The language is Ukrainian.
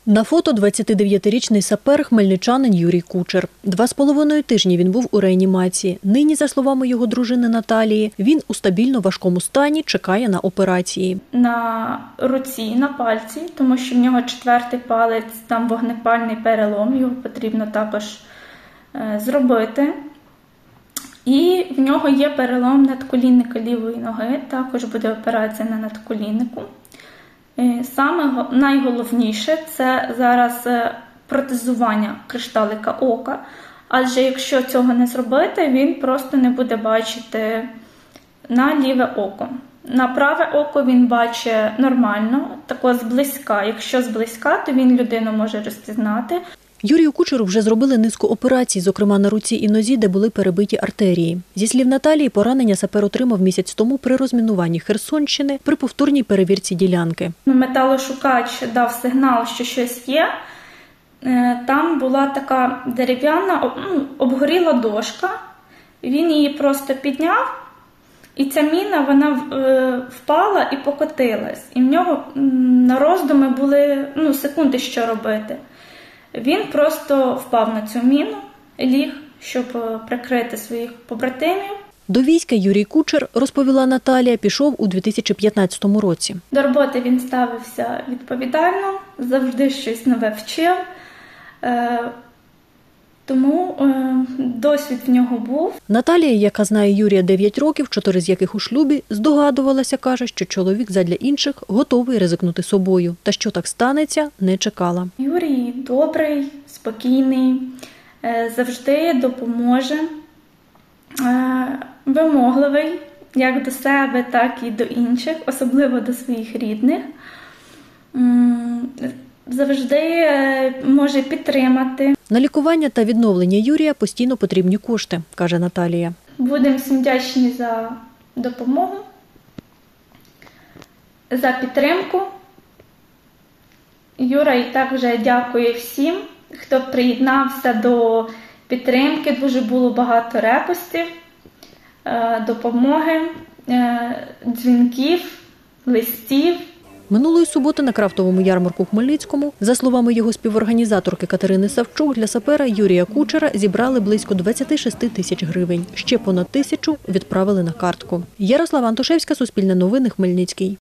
На фото 29-річний сапер хмельничанин Юрій Кучер. 2,5 тижні він був у реанімації. Нині, за словами його дружини Наталії, він у стабільно важкому стані чекає на операції. На руці, на пальці, тому що в нього 4-й палець, там вогнепальний перелом, його потрібно також зробити. І в нього є перелом надколінника лівої ноги, також буде операція на надколіннику. Саме найголовніше – це зараз протезування кришталика ока, адже якщо цього не зробити, він просто не буде бачити на ліве око. На праве око він бачить нормально, тако зблизька. Якщо зблизька, то він людину може розпізнати. Юрію Кучеру вже зробили низку операцій, зокрема на руці і нозі, де були перебиті артерії. Зі слів Наталії, поранення сапер отримав місяць тому при розмінуванні Херсонщини при повторній перевірці ділянки. Металошукач дав сигнал, що щось є. Там була така дерев'яна, обгоріла дошка. Він її просто підняв, і ця міна, вона впала і покотилась. І в нього на роздуми були секунди, що робити. Він просто впав на цю міну, ліг, щоб прикрити своїх побратимів. До війська Юрій Кучер, розповіла Наталія, пішов у 2015 році. До роботи він ставився відповідально, завжди щось нове вчив. Тому досвід в нього був. Наталія, яка знає Юрія 9 років, 4 з яких у шлюбі, здогадувалася, каже, що чоловік задля інших готовий ризикнути собою. Та що так станеться, не чекала. Юрій добрий, спокійний, завжди допоможе, вимогливий як до себе, так і до інших, особливо до своїх рідних. Завжди може підтримати. На лікування та відновлення Юрія постійно потрібні кошти, каже Наталія. Будемо всім вдячні за допомогу, за підтримку. Юра і так вже дякує всім, хто приєднався до підтримки. Дуже було багато репостів, допомоги, дзвінків, листів. Минулої суботи на крафтовому ярмарку в Хмельницькому, за словами його співорганізаторки Катерини Савчук, для сапера Юрія Кучера зібрали близько 26 тисяч гривень. Ще понад 1000 відправили на картку. Ярослава Антошевська, Суспільне новини, Хмельницький.